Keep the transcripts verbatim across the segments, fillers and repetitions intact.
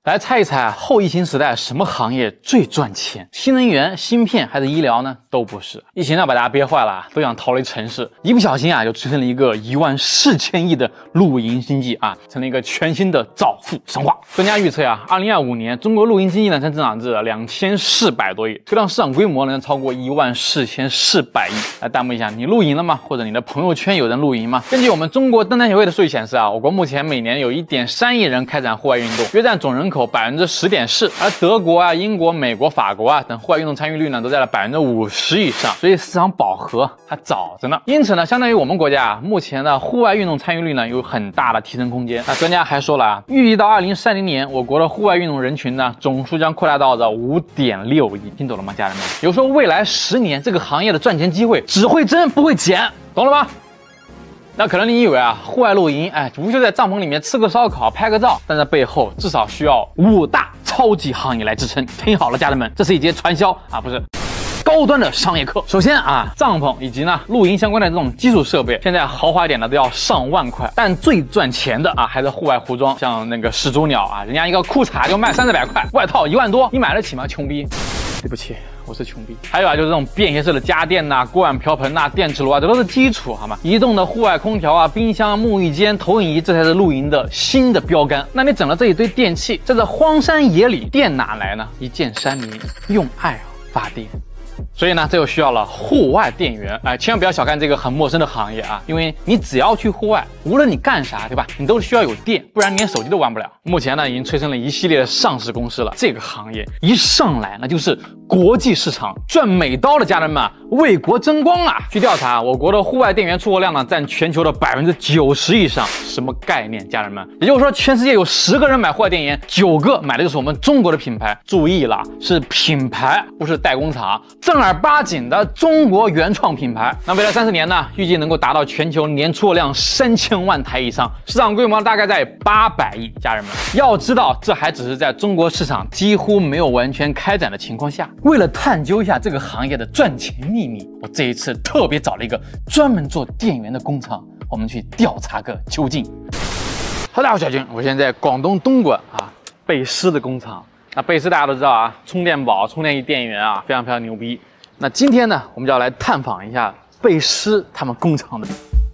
来猜一猜，后疫情时代什么行业最赚钱？新能源、芯片还是医疗呢？都不是。疫情呢把大家憋坏了，都想逃离城市，一不小心啊就出现了一个一万四千亿的露营经济啊，成了一个全新的造富神话。专家预测啊，二零二五年中国露营经济呢将增长至两千四百多亿，推动市场规模呢超过一万四千四百亿。来弹幕一下，你露营了吗？或者你的朋友圈有人露营吗？根据我们中国登山协会的数据显示啊，我国目前每年有一点三亿人开展户外运动，约占总人口百分之十点四，而德国啊、英国、美国、法国啊等户外运动参与率呢都在了百分之五十以上，所以市场饱和还早着呢。因此呢，相当于我们国家啊，目前的户外运动参与率呢有很大的提升空间。那专家还说了啊，预计到二零三零年，我国的户外运动人群呢总数将扩大到了五点六亿，听懂了吗，家人们？比如说未来十年这个行业的赚钱机会只会增不会减，懂了吗？那可能你以为啊，户外露营，哎，不就在帐篷里面吃个烧烤、拍个照，但在背后至少需要五大超级行业来支撑。听好了，家人们，这是一节传销啊，不是高端的商业课。首先啊，帐篷以及呢露营相关的这种基础设备，现在豪华一点的都要上万块，但最赚钱的啊还是户外服装，像那个始祖鸟啊，人家一个裤衩就卖三四百块，外套一万多，你买得起吗？穷逼！对不起，我是穷逼。还有啊，就是这种便携式的家电呐、啊、锅碗瓢盆呐、啊、电磁炉啊，这都是基础，好吗？移动的户外空调啊、冰箱、沐浴间、投影仪，这才是露营的新的标杆。那你整了这一堆电器，在这荒山野岭，电哪来呢？一键三连，用爱发电。所以呢，这就需要了户外电源。哎，千万不要小看这个很陌生的行业啊，因为你只要去户外，无论你干啥，对吧？你都需要有电，不然你连手机都玩不了。目前呢，已经催生了一系列的上市公司了。这个行业一上来那就是国际市场赚美刀的家人们，为国争光啊！据调查，我国的户外电源出货量呢占全球的百分之九十以上。什么概念，家人们？也就是说，全世界有十个人买户外电源，九个买的就是我们中国的品牌。注意了，是品牌，不是代工厂。正儿八经的中国原创品牌。那未来三十年呢，预计能够达到全球年出货量三千万台以上，市场规模大概在八百亿。家人们要知道，这还只是在中国市场几乎没有完全开展的情况下。为了探究一下这个行业的赚钱秘密，我这一次特别找了一个专门做电源的工厂，我们去调查个究竟。好，大家好，小军，我现在在广东东莞啊，贝斯的工厂。那贝斯大家都知道啊，充电宝、充电器电源啊，非常非常牛逼。那今天呢，我们就要来探访一下贝斯他们工厂的。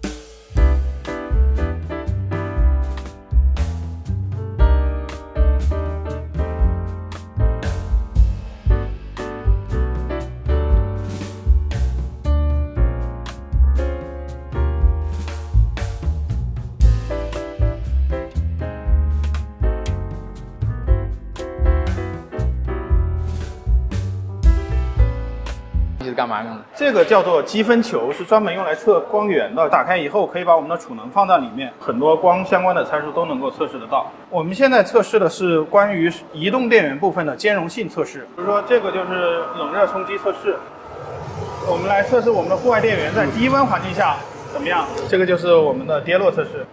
干嘛用的？ 这个叫做积分球，是专门用来测光源的。打开以后，可以把我们的储能放在里面，很多光相关的参数都能够测试得到。我们现在测试的是关于移动电源部分的兼容性测试，比如说这个就是冷热冲击测试。我们来测试我们的户外电源在低温环境下怎么样。这个就是我们的跌落测试。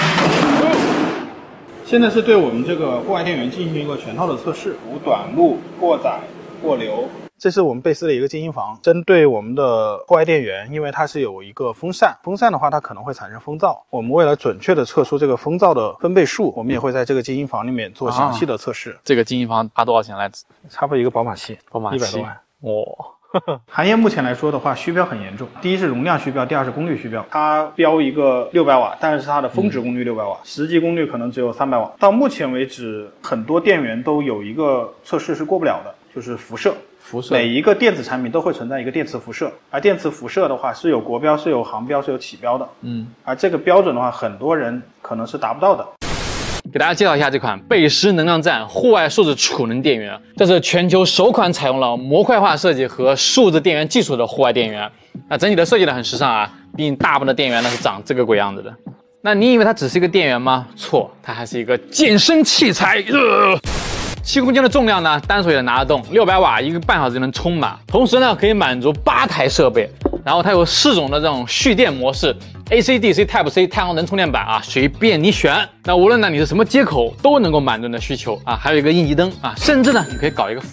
现在是对我们这个户外电源进行一个全套的测试，无短路、过载、过流。这是我们贝斯的一个精英房，针对我们的户外电源，因为它是有一个风扇，风扇的话它可能会产生风噪，我们为了准确的测出这个风噪的分贝数，我们也会在这个精英房里面做详细的测试。啊、 这个精英房花多少钱来？ 差不多一个宝马七， 宝马七一百多万。 哦。 行业目前来说的话，虚标很严重。第一是容量虚标，第二是功率虚标。它标一个六百瓦，但是它的峰值功率六百瓦，嗯、实际功率可能只有三百瓦。到目前为止，很多电源都有一个测试是过不了的，就是辐射。 辐射， 每一个电子产品都会存在一个电磁辐射，而电磁辐射的话是有国标、是有行标、是有起标的。嗯，而这个标准的话，很多人可能是达不到的。 给大家介绍一下这款贝斯能量站户外数字储能电源，这是全球首款采用了模块化设计和数字电源技术的户外电源。那整体的设计呢很时尚啊，毕竟大部分的电源呢是长这个鬼样子的。那你以为它只是一个电源吗？错，它还是一个健身器材。呃七公斤的重量呢，单手也拿得动，六百瓦一个半小时就能充满，同时呢可以满足八台设备，然后它有四种的这种蓄电模式 ，A C、D C、Type C 太阳能充电板啊，随便你选。那无论呢你是什么接口，都能够满足你的需求啊，还有一个应急灯啊，甚至呢你可以搞一个副业。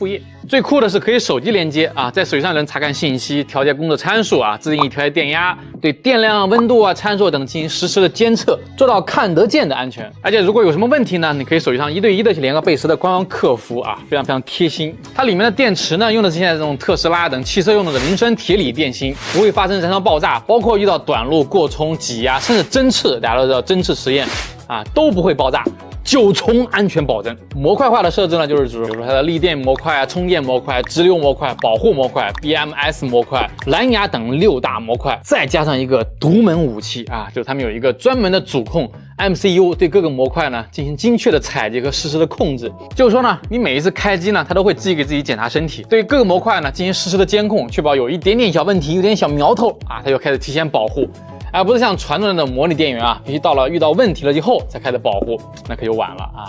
最酷的是可以手机连接啊，在手机上能查看信息、调节工作参数啊，自定义调节电压、对电量、温度啊、参数等进行实时的监测，做到看得见的安全。而且如果有什么问题呢，你可以手机上一对一的去联合贝斯的官方客服啊，非常非常贴心。它里面的电池呢，用的是现在这种特斯拉等汽车用的磷酸铁锂电芯，不会发生燃烧爆炸，包括遇到短路、过充、挤压，甚至针刺，大家都知道针刺实验啊，都不会爆炸。九重安全保证。模块化的设置呢，就是比如说它的立电模块啊、充电模块、直流模块、保护模块、B M S 模块、蓝牙等六大模块，再加上一个独门武器啊，就是他们有一个专门的主控 M C U， 对各个模块呢进行精确的采集和实时的控制。就是说呢，你每一次开机呢，它都会自己给自己检查身体，对各个模块呢进行实时的监控，确保有一点点小问题、有点小苗头啊，它就开始提前保护。而不是像传统的模拟电源啊，必须到了遇到问题了以后才开始保护，那可就晚了啊。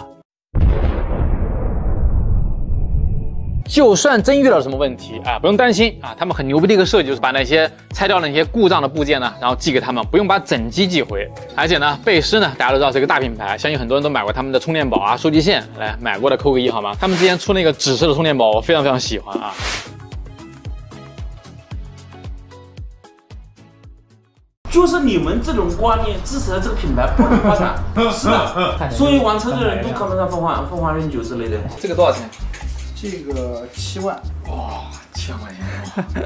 就算真遇到什么问题啊，不用担心啊，他们很牛逼的一个设计就是把那些拆掉那些故障的部件呢，然后寄给他们，不用把整机寄回。而且呢，贝斯呢，大家都知道是一个大品牌，相信很多人都买过他们的充电宝啊、数据线，来买过的扣个一好吗？他们之前出那个紫色的充电宝，我非常非常喜欢啊。 就是你们这种观念支持了这个品牌不能发展，是的。所以玩车的人都看不上凤凰、凤凰 Ranger 之类的。 这个多少钱？ 这个七万。 哇、哦，七万块钱。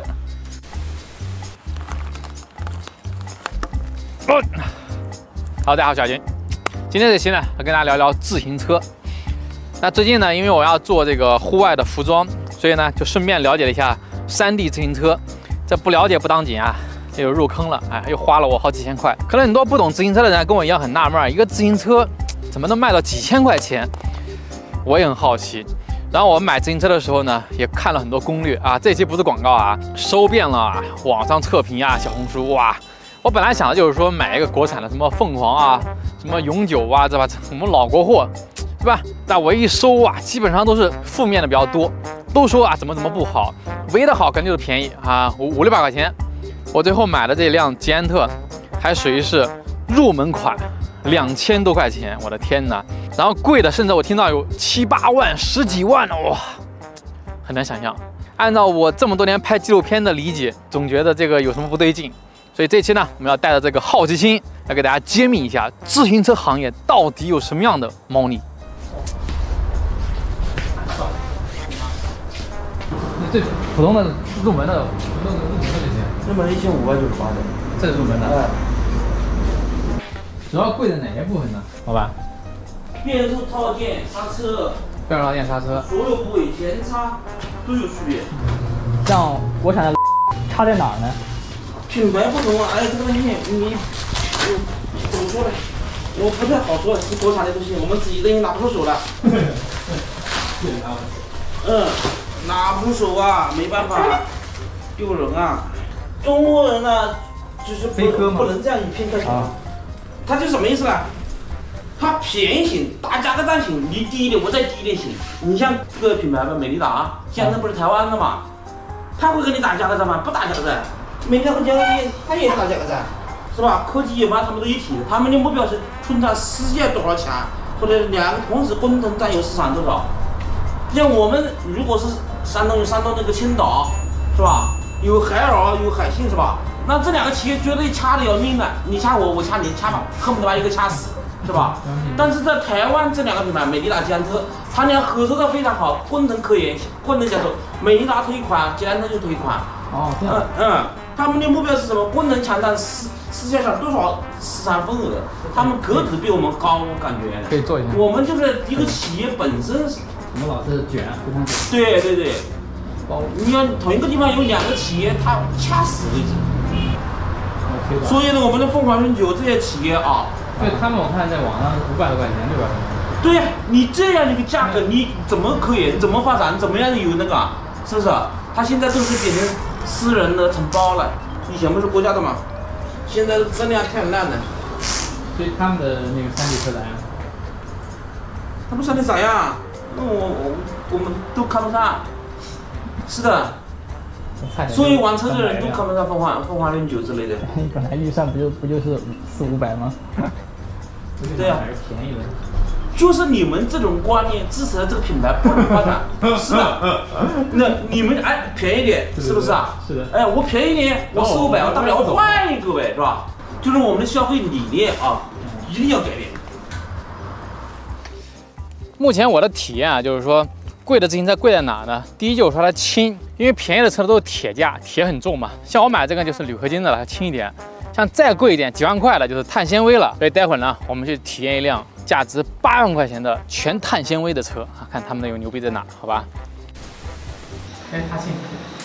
好，大家好，小金。今天这期呢，要跟大家聊聊自行车。那最近呢，因为我要做这个户外的服装，所以呢，就顺便了解了一下山地自行车。这不了解不当紧啊。又入坑了，哎，又花了我好几千块。可能很多不懂自行车的人跟我一样很纳闷，一个自行车怎么能卖到几千块钱？我也很好奇。然后我买自行车的时候呢，也看了很多攻略啊，这期不是广告啊，搜遍了网上测评啊、小红书，哇！我本来想的就是说买一个国产的什么凤凰啊、什么永久啊，对吧？什么老国货，是吧？但我一搜啊，基本上都是负面的比较多，都说啊怎么怎么不好，唯一的好可能就是便宜啊，五五六百块钱。我最后买的这辆捷安特，还属于是入门款，两千多块钱，我的天哪！然后贵的甚至我听到有七八万、十几万的，哇，很难想象。按照我这么多年拍纪录片的理解，总觉得这个有什么不对劲。所以这期呢，我们要带着这个好奇心，来给大家揭秘一下自行车行业到底有什么样的猫腻。那最普通的入门的，普通的入门的这些。 入门一千五百九十八的， 这是入门的。 哎， 主要贵在哪些部分呢？老板， 变速套件、刹车、 变速套件、刹车， 所有部位前叉都有区别。 像国产的差在哪儿呢？ 品牌不同啊，哎，这个东西你，我怎么说呢？我不太好说，是国产的东西，我们自己东西拿不出手了。嗯，拿不出手啊，没办法，丢人啊。中国人呢，就是不不能这样以偏概全。啊、他就什么意思呢？他便宜行，大价格战行，你低一点，我再低一点行。你像这个品牌吧，美利达，现在不是台湾的嘛，他会跟你打价格战吗？不打价格战。美利达和佳能也，他也打价格战，是吧？科技研发他们都一体的，他们的目标是吞占世界多少强，或者两个同时共同占有市场多少。像我们如果是山东有山东那个青岛，是吧？有海尔，有海信，是吧？那这两个企业绝对掐的要命的，你掐我，我掐你，掐吧，恨不得把一个掐死，是吧？但是在台湾这两个品牌，美利达、捷安特，他俩合作的非常好，共同科研，共同销售。美利达推一款，捷安特就推一款。 哦，这样。 嗯嗯，他们的目标是什么？共同抢占世世界上多少市场份额？他们格子比我们高，我感觉。 可以做一下。我们就是一个企业本身。 我们老是卷，非常卷。 对对对。你要同一个地方有两个企业，它掐死为止。所以呢，我们的凤凰永久这些企业啊， 对他们我看在网上五百多块钱，六百块钱。 对呀，你这样的一个价格，你怎么可以？怎么发展？怎么样有那个？是不是？它现在都是变成私人的承包了，以前不是国家的嘛？现在质量太烂了。 所以他们的那个山地车咋样？ 他们山地咋样？那我我我们都看不上。是的。所以玩车的人都看不上凤凰、凤凰零九之类的。 你本来预算不就不就是四五百吗？ 对呀、啊， 便宜的。 就是你们这种观念支持了这个品牌不能发展。是的，那你们哎便宜点，是不是啊？ 是的。 哎，我便宜点，我四五百，我大不了我换一个呗，是吧？就是我们的消费理念啊，一定要改变。 目前我的体验啊，就是说。 贵的自行车贵在哪呢？第一就是说它轻，因为便宜的车都是铁架，铁很重嘛。像我买这个就是铝合金的了，它轻一点。像再贵一点，几万块的就是碳纤维了。所以待会儿呢，我们去体验一辆价值八万块钱的全碳纤维的车啊，看他们的有牛逼在哪，好吧？ 哎，他信。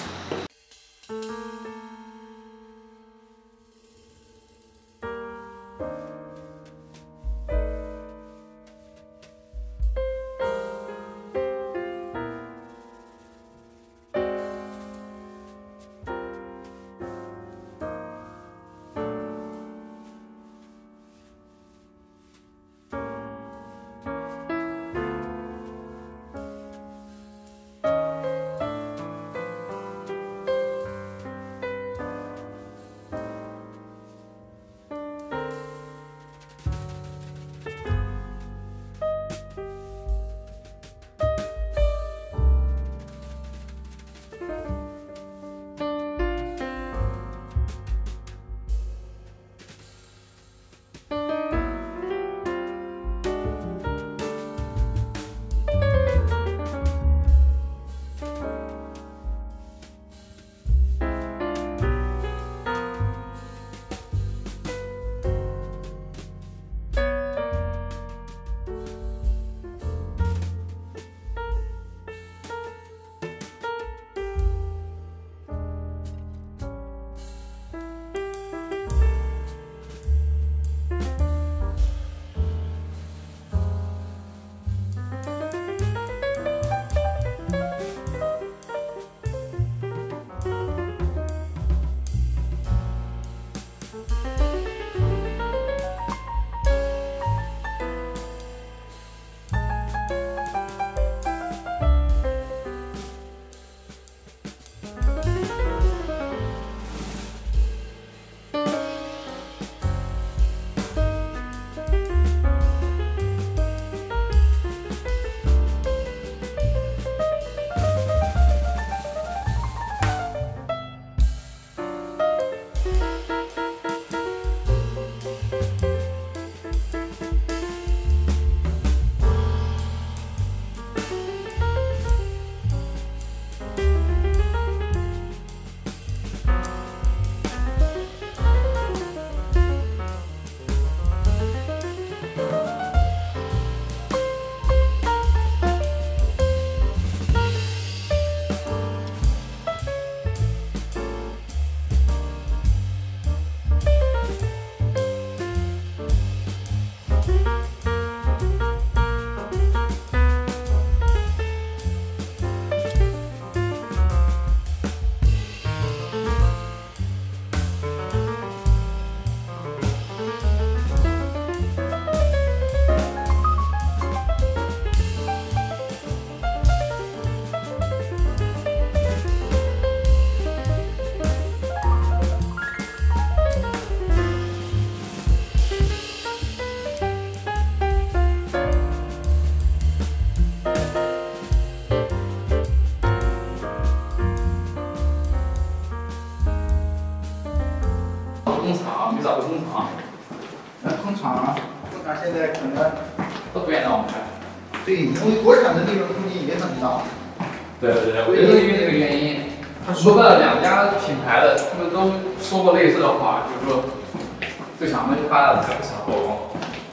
工厂，没找个工厂。 那工厂，工厂现在可能都不愿意让我们开。 对，因为国产的利润空间也很大。 对对对，我觉得因为这个原因，说了两家品牌的，他们都说过类似的话，就是说最想的去发展才不想后宫。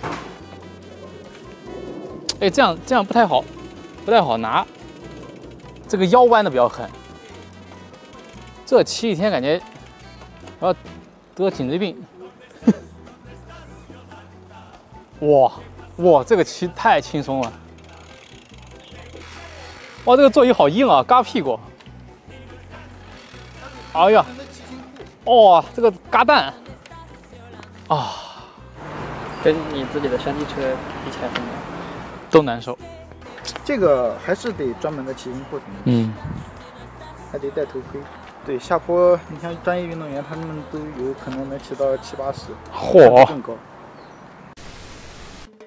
哎，这样这样不太好，不太好拿。这个腰弯的比较狠，这骑一天感觉我要得颈椎病。哇哇，这个骑太轻松了。哇，这个座椅好硬啊，嘎屁股。哎呀，哦，这个嘎蛋啊， 跟你自己的山地车比起来怎么样？ 都难受。 这个还是得专门的骑行课程， 嗯， 还得戴头盔。对，下坡你像专业运动员，他们都有可能能骑到七八十， 嚯， 更高。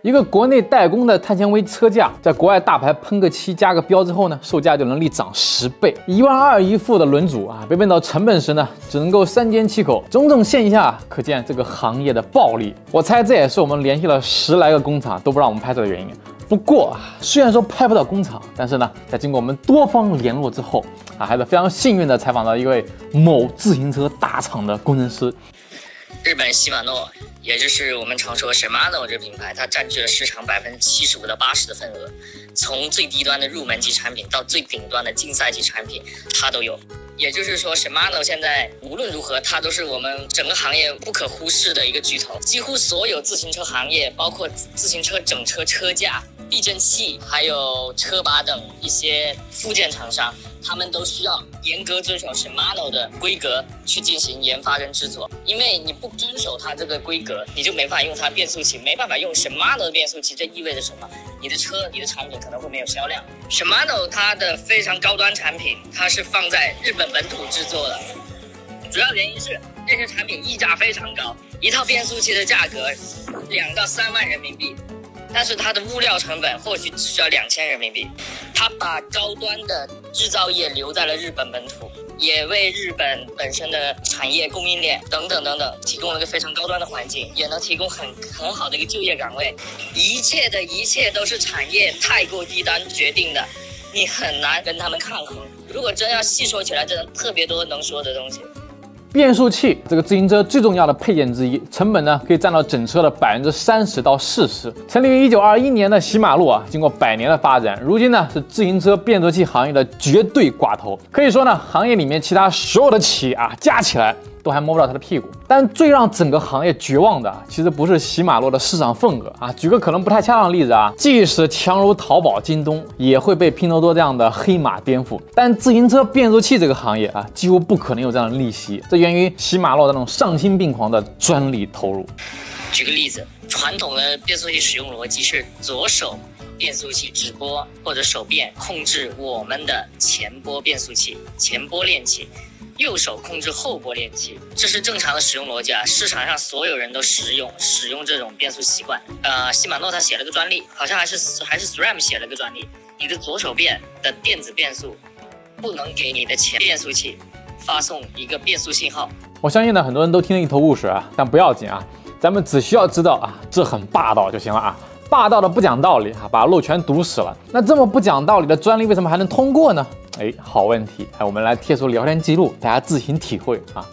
一个国内代工的碳纤维车架，在国外大牌喷个漆加个标之后呢，售价就能力涨十倍。一万二一副的轮组啊，被问到成本时呢，只能够三缄其口。种种现象可见这个行业的暴利。我猜这也是我们联系了十来个工厂都不让我们拍摄的原因。不过啊，虽然说拍不到工厂，但是呢，在经过我们多方联络之后啊，还是非常幸运的采访到一位某自行车大厂的工程师。 日本喜马诺，也就是我们常说Shimano这个品牌，它占据了市场百分之七十五到八十的份额。从最低端的入门级产品到最顶端的竞赛级产品，它都有。也就是说 ，Shimano 现在无论如何，它都是我们整个行业不可忽视的一个巨头。几乎所有自行车行业，包括自行车整车车架、避震器，还有车把等一些附件厂商，他们都需要严格遵守 Shimano 的规格去进行研发跟制作。因为你不遵守它这个规格，你就没法用它变速器，没办法用 Shimano 的变速器，这意味着什么？你的车、你的产品可能会没有销量。Shimano 它的非常高端产品，它是放在日本本土制作的，主要原因是这些产品溢价非常高，一套变速器的价格两到三万人民币。但是它的物料成本或许只需要两千人民币，它把高端的制造业留在了日本本土，也为日本本身的产业供应链等等等等提供了一个非常高端的环境，也能提供很很好的一个就业岗位。一切的一切都是产业太过低端决定的，你很难跟他们抗衡。如果真要细说起来，真的特别多能说的东西。 变速器这个自行车最重要的配件之一，成本呢可以占到整车的百分之三十到四十。成立于一九二一年的禧马路啊，经过百年的发展，如今呢是自行车变速器行业的绝对寡头。可以说呢，行业里面其他所有的企业啊加起来都还摸不到它的屁股。但最让整个行业绝望的，其实不是禧马路的市场份额啊。举个可能不太恰当的例子啊，即使强如淘宝、京东，也会被拼多多这样的黑马颠覆。但自行车变速器这个行业啊，几乎不可能有这样的利息，这源于禧马路那种丧心病狂的专利投入。 举个例子，传统的变速器使用逻辑是左手变速器指拨或者手变控制我们的前拨变速器、前拨链器。右手控制后拨链器，这是正常的使用逻辑啊！市场上所有人都使用使用这种变速习惯。呃，禧马诺他写了个专利，好像还是还是 S R A M 写了个专利，你的左手变的电子变速不能给你的前变速器发送一个变速信号。 我相信呢，很多人都听得一头雾水啊，但不要紧啊，咱们只需要知道啊，这很霸道就行了啊。霸道的不讲道理啊，把路全堵死了。那这么不讲道理的专利为什么还能通过呢？哎，好问题！哎，我们来贴出聊天记录，大家自行体会啊。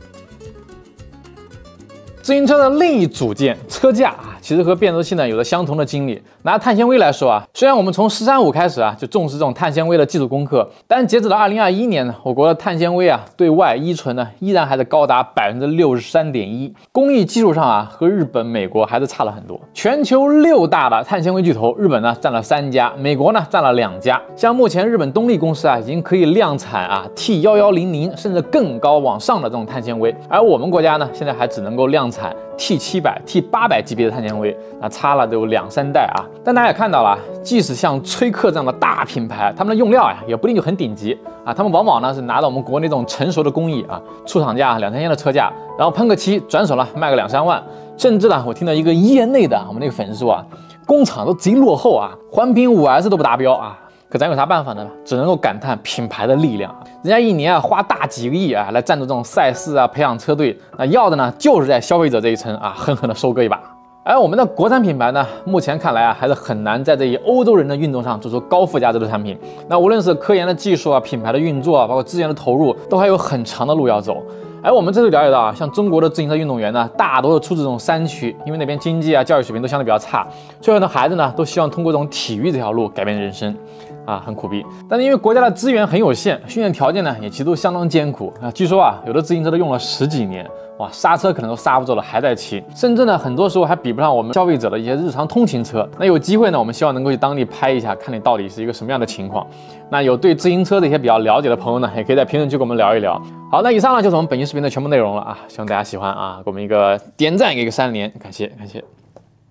自行车的另一组件车架啊，其实和变速器呢有着相同的经历。拿碳纤维来说啊，虽然我们从“十三五”开始啊就重视这种碳纤维的技术攻克，但截止到二零二一年呢，我国的碳纤维啊对外依存呢依然还是高达百分之六十三点一，工艺技术上啊和日本、美国还是差了很多。全球六大的碳纤维巨头，日本呢占了三家，美国呢占了两家。像目前日本东丽公司啊已经可以量产啊 T 一一零零甚至更高往上的这种碳纤维，而我们国家呢现在还只能够量产 T 七百、T 八百级别的碳纤维，那差了都有两三代啊。但大家也看到了，即使像崔克这样的大品牌，他们的用料呀也不一定就很顶级啊。他们往往呢是拿到我们国内这种成熟的工艺啊，出厂价两三千的车架，然后喷个漆，转手了卖个两三万。甚至呢，我听到一个业内的我们那个粉丝说啊，工厂都贼落后啊，环评五 S 都不达标啊。可咱有啥办法呢？只能够感叹品牌的力量。人家一年啊花大几个亿啊来赞助这种赛事啊，培养车队，那要的呢就是在消费者这一层啊狠狠的收割一把。而我们的国产品牌呢，目前看来啊还是很难在这一欧洲人的运动上做出高附加值的产品。那无论是科研的技术啊、品牌的运作啊，包括资源的投入，都还有很长的路要走。而我们这次了解到啊，像中国的自行车运动员呢，大多是出自这种山区，因为那边经济啊、教育水平都相对比较差，所以很多孩子呢都希望通过这种体育这条路改变人生。啊，很苦逼，但是因为国家的资源很有限，训练条件呢也其实都相当艰苦啊。据说啊，有的自行车都用了十几年，哇，刹车可能都刹不住了，还在骑，甚至呢很多时候还比不上我们消费者的一些日常通勤车。那有机会呢，我们希望能够去当地拍一下，看你到底是一个什么样的情况。那有对自行车的一些比较了解的朋友呢，也可以在评论区跟我们聊一聊。好，那以上呢就是我们本期视频的全部内容了啊，希望大家喜欢啊，给我们一个点赞，给一个三连，感谢感谢。